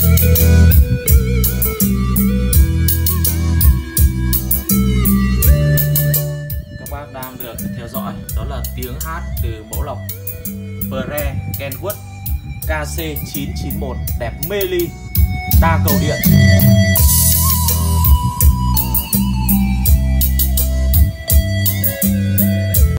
Các bác đang được theo dõi đó là tiếng hát từ mẫu lọc Pre Kenwood KC991 đẹp mê ly đa cầu điện.